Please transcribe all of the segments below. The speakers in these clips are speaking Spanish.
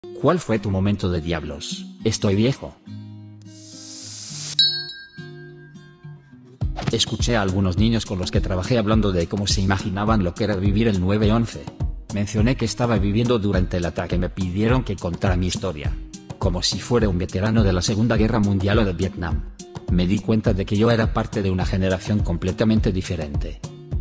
¿Cuál fue tu momento de diablos? Estoy viejo. Escuché a algunos niños con los que trabajé hablando de cómo se imaginaban lo que era vivir el 9/11. Mencioné que estaba viviendo durante el ataque y me pidieron que contara mi historia, como si fuera un veterano de la Segunda Guerra Mundial o de Vietnam. Me di cuenta de que yo era parte de una generación completamente diferente.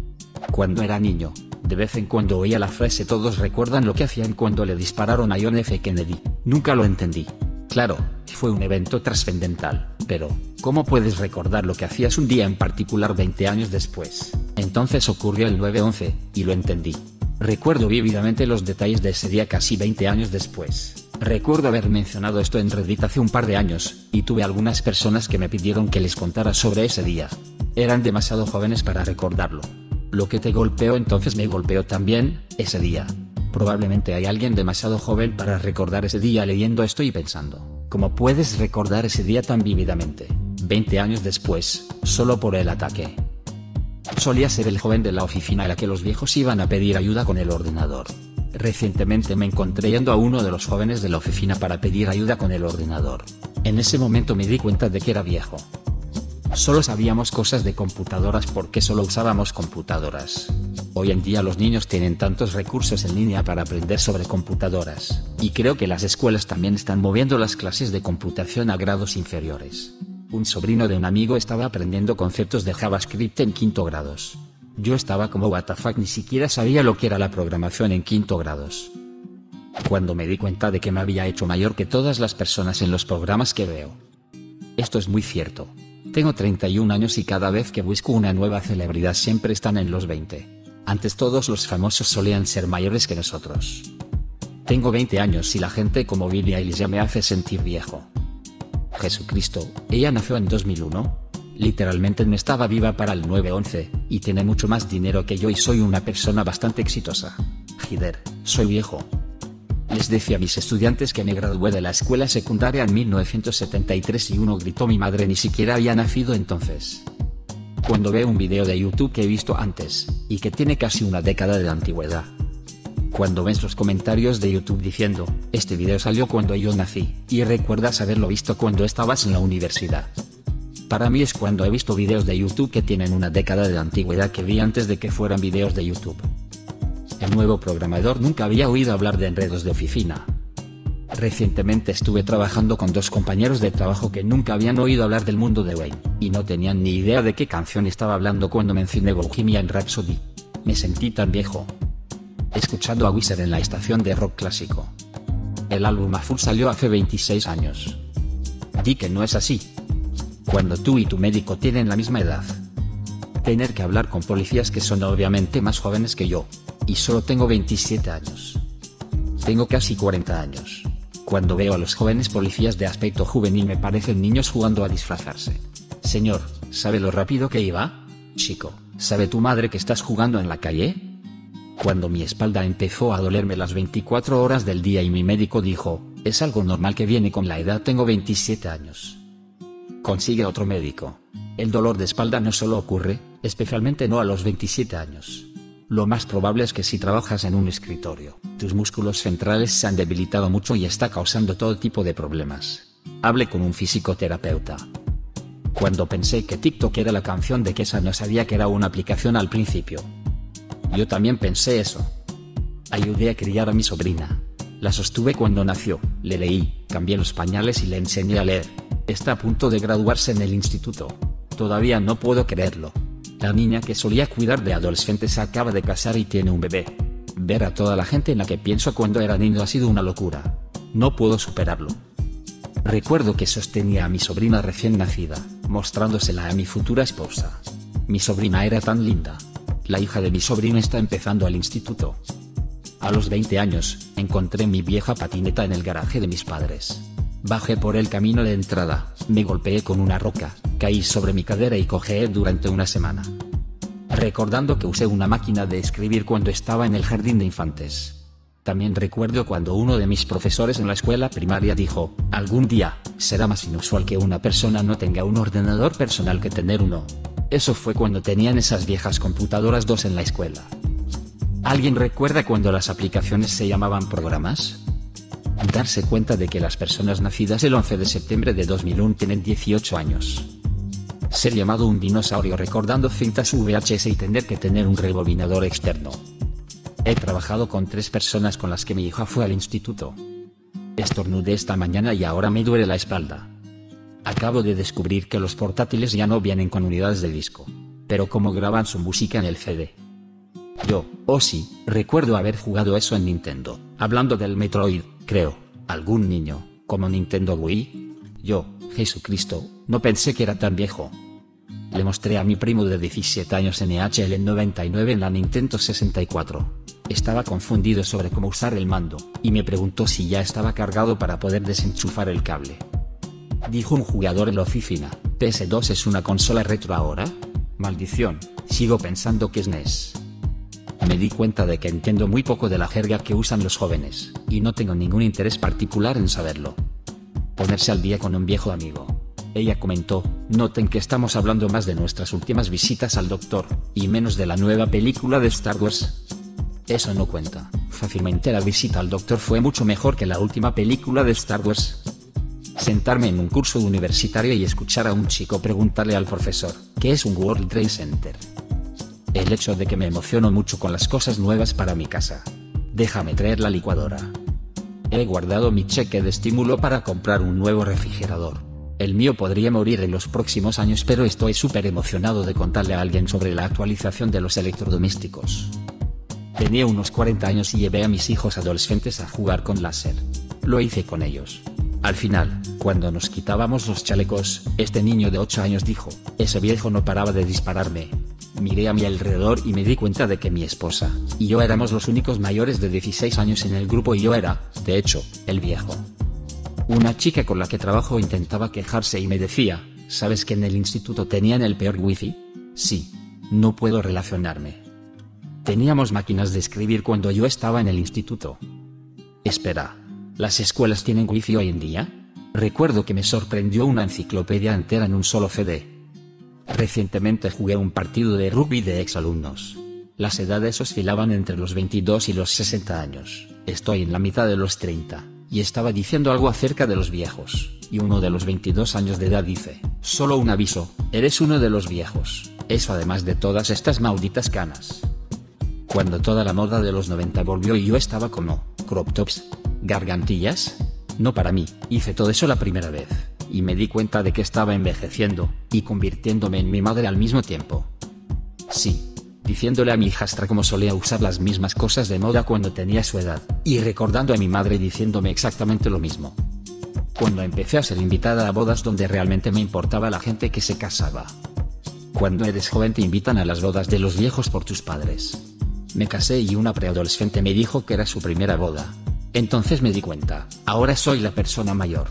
Cuando era niño, de vez en cuando oía la frase "todos recuerdan lo que hacían cuando le dispararon a John F. Kennedy". Nunca lo entendí. Claro, fue un evento trascendental, pero ¿cómo puedes recordar lo que hacías un día en particular 20 años después? Entonces ocurrió el 9/11, y lo entendí. Recuerdo vívidamente los detalles de ese día casi 20 años después. Recuerdo haber mencionado esto en Reddit hace un par de años, y tuve algunas personas que me pidieron que les contara sobre ese día. Eran demasiado jóvenes para recordarlo. Lo que te golpeó entonces me golpeó también, ese día. Probablemente hay alguien demasiado joven para recordar ese día leyendo esto y pensando, ¿cómo puedes recordar ese día tan vívidamente, 20 años después, solo por el ataque? Solía ser el joven de la oficina a la que los viejos iban a pedir ayuda con el ordenador. Recientemente me encontré yendo a uno de los jóvenes de la oficina para pedir ayuda con el ordenador. En ese momento me di cuenta de que era viejo. Solo sabíamos cosas de computadoras porque solo usábamos computadoras. Hoy en día los niños tienen tantos recursos en línea para aprender sobre computadoras, y creo que las escuelas también están moviendo las clases de computación a grados inferiores. Un sobrino de un amigo estaba aprendiendo conceptos de JavaScript en 5º grados. Yo estaba como what the fuck, ni siquiera sabía lo que era la programación en 5º grados. Cuando me di cuenta de que me había hecho mayor que todas las personas en los programas que veo. Esto es muy cierto. Tengo 31 años y cada vez que busco una nueva celebridad siempre están en los 20. Antes todos los famosos solían ser mayores que nosotros. Tengo 20 años y la gente como Billie Eilish ya me hace sentir viejo. Jesucristo, ella nació en 2001. Literalmente no estaba viva para el 9/11, y tiene mucho más dinero que yo y soy una persona bastante exitosa. Jider, soy viejo. Les decía a mis estudiantes que me gradué de la escuela secundaria en 1973 y uno gritó "mi madre ni siquiera había nacido entonces". Cuando veo un video de YouTube que he visto antes, y que tiene casi una década de antigüedad. Cuando ves los comentarios de YouTube diciendo, este video salió cuando yo nací, y recuerdas haberlo visto cuando estabas en la universidad. Para mí es cuando he visto videos de YouTube que tienen una década de antigüedad que vi antes de que fueran videos de YouTube. El nuevo programador nunca había oído hablar de enredos de oficina. Recientemente estuve trabajando con 2 compañeros de trabajo que nunca habían oído hablar del mundo de Wayne, y no tenían ni idea de qué canción estaba hablando cuando mencioné Bohemian Rhapsody. Me sentí tan viejo. Escuchando a Weezer en la estación de rock clásico. El álbum A Fool salió hace 26 años. Di que no es así. Cuando tú y tu médico tienen la misma edad. Tener que hablar con policías que son obviamente más jóvenes que yo. Y solo tengo 27 años. Tengo casi 40 años. Cuando veo a los jóvenes policías de aspecto juvenil me parecen niños jugando a disfrazarse. Señor, ¿sabe lo rápido que iba? Chico, ¿sabe tu madre que estás jugando en la calle? Cuando mi espalda empezó a dolerme las 24 horas del día y mi médico dijo, es algo normal que viene con la edad, tengo 27 años. Consigue otro médico. El dolor de espalda no solo ocurre, especialmente no a los 27 años. Lo más probable es que si trabajas en un escritorio, tus músculos centrales se han debilitado mucho y está causando todo tipo de problemas. Hable con un fisioterapeuta. Cuando pensé que TikTok era la canción de Kesha no sabía que era una aplicación al principio. Yo también pensé eso. Ayudé a criar a mi sobrina. La sostuve cuando nació, le leí, cambié los pañales y le enseñé a leer. Está a punto de graduarse en el instituto. Todavía no puedo creerlo. La niña que solía cuidar de adolescentes se acaba de casar y tiene un bebé. Ver a toda la gente en la que pienso cuando era niño ha sido una locura. No puedo superarlo. Recuerdo que sostenía a mi sobrina recién nacida, mostrándosela a mi futura esposa. Mi sobrina era tan linda. La hija de mi sobrino está empezando al instituto. A los 20 años, encontré mi vieja patineta en el garaje de mis padres. Bajé por el camino de entrada, me golpeé con una roca, caí sobre mi cadera y cojeé durante una semana. Recordando que usé una máquina de escribir cuando estaba en el jardín de infantes. También recuerdo cuando uno de mis profesores en la escuela primaria dijo, algún día, será más inusual que una persona no tenga un ordenador personal que tener uno. Eso fue cuando tenían esas viejas computadoras 2 en la escuela. ¿Alguien recuerda cuando las aplicaciones se llamaban programas? Darse cuenta de que las personas nacidas el 11 de septiembre de 2001 tienen 18 años. Ser llamado un dinosaurio recordando cintas VHS y tener que tener un rebobinador externo. He trabajado con 3 personas con las que mi hija fue al instituto. Estornudé esta mañana y ahora me duele la espalda. Acabo de descubrir que los portátiles ya no vienen con unidades de disco. Pero cómo graban su música en el CD. Yo, sí, recuerdo haber jugado eso en Nintendo, hablando del Metroid, creo. ¿Algún niño, como Nintendo Wii? Yo, Jesucristo, no pensé que era tan viejo. Le mostré a mi primo de 17 años NHL 99 en la Nintendo 64. Estaba confundido sobre cómo usar el mando, y me preguntó si ya estaba cargado para poder desenchufar el cable. Dijo un jugador en la oficina, ¿PS2 es una consola retro ahora? Maldición, sigo pensando que es NES. Me di cuenta de que entiendo muy poco de la jerga que usan los jóvenes, y no tengo ningún interés particular en saberlo. Ponerse al día con un viejo amigo. Ella comentó, noten que estamos hablando más de nuestras últimas visitas al doctor, y menos de la nueva película de Star Wars. Eso no cuenta, fácilmente la visita al doctor fue mucho mejor que la última película de Star Wars. Sentarme en un curso universitario y escuchar a un chico preguntarle al profesor, ¿qué es un World Trade Center? El hecho de que me emociono mucho con las cosas nuevas para mi casa. Déjame traer la licuadora. He guardado mi cheque de estímulo para comprar un nuevo refrigerador. El mío podría morir en los próximos años, pero estoy súper emocionado de contarle a alguien sobre la actualización de los electrodomésticos. Tenía unos 40 años y llevé a mis hijos adolescentes a jugar con láser. Lo hice con ellos. Al final, cuando nos quitábamos los chalecos, este niño de 8 años dijo, ese viejo no paraba de dispararme. Miré a mi alrededor y me di cuenta de que mi esposa y yo éramos los únicos mayores de 16 años en el grupo y yo era, de hecho, el viejo. Una chica con la que trabajo intentaba quejarse y me decía, ¿sabes que en el instituto tenían el peor wifi? Sí. No puedo relacionarme. Teníamos máquinas de escribir cuando yo estaba en el instituto. Espera, ¿las escuelas tienen wifi hoy en día? Recuerdo que me sorprendió una enciclopedia entera en un solo CD. Recientemente jugué un partido de rugby de exalumnos. Las edades oscilaban entre los 22 y los 60 años. Estoy en la mitad de los 30, y estaba diciendo algo acerca de los viejos, y uno de los 22 años de edad dice, solo un aviso, eres uno de los viejos, eso además de todas estas malditas canas. Cuando toda la moda de los 90 volvió y yo estaba como, crop tops, gargantillas, no para mí, hice todo eso la primera vez. Y me di cuenta de que estaba envejeciendo, y convirtiéndome en mi madre al mismo tiempo. Sí, diciéndole a mi hijastra cómo solía usar las mismas cosas de moda cuando tenía su edad, y recordando a mi madre diciéndome exactamente lo mismo. Cuando empecé a ser invitada a bodas donde realmente me importaba la gente que se casaba. Cuando eres joven te invitan a las bodas de los viejos por tus padres. Me casé y una preadolescente me dijo que era su primera boda. Entonces me di cuenta, ahora soy la persona mayor.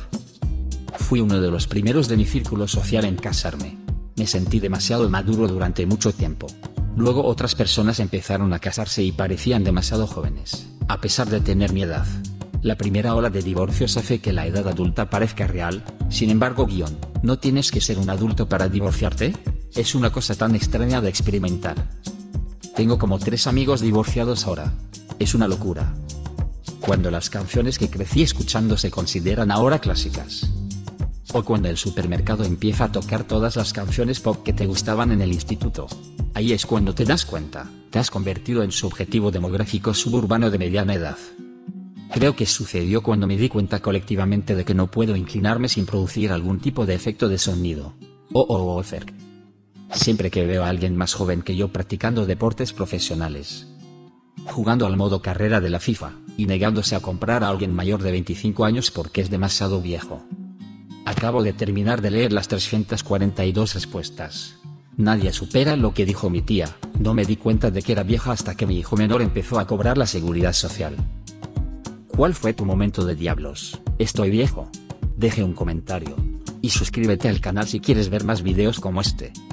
Fui uno de los primeros de mi círculo social en casarme. Me sentí demasiado maduro durante mucho tiempo. Luego otras personas empezaron a casarse y parecían demasiado jóvenes, a pesar de tener mi edad. La primera ola de divorcios hace que la edad adulta parezca real, sin embargo, ¿no tienes que ser un adulto para divorciarte? Es una cosa tan extraña de experimentar. Tengo como 3 amigos divorciados ahora. Es una locura. Cuando las canciones que crecí escuchando se consideran ahora clásicas. O cuando el supermercado empieza a tocar todas las canciones pop que te gustaban en el instituto. Ahí es cuando te das cuenta, te has convertido en subjetivo demográfico suburbano de mediana edad. Creo que sucedió cuando me di cuenta colectivamente de que no puedo inclinarme sin producir algún tipo de efecto de sonido. O cerca. Siempre que veo a alguien más joven que yo practicando deportes profesionales, jugando al modo carrera de la FIFA, y negándose a comprar a alguien mayor de 25 años porque es demasiado viejo. Acabo de terminar de leer las 342 respuestas. Nadie supera lo que dijo mi tía, no me di cuenta de que era vieja hasta que mi hijo menor empezó a cobrar la seguridad social. ¿Cuál fue tu momento de diablos? ¿Estoy viejo? Deje un comentario. Y suscríbete al canal si quieres ver más videos como este.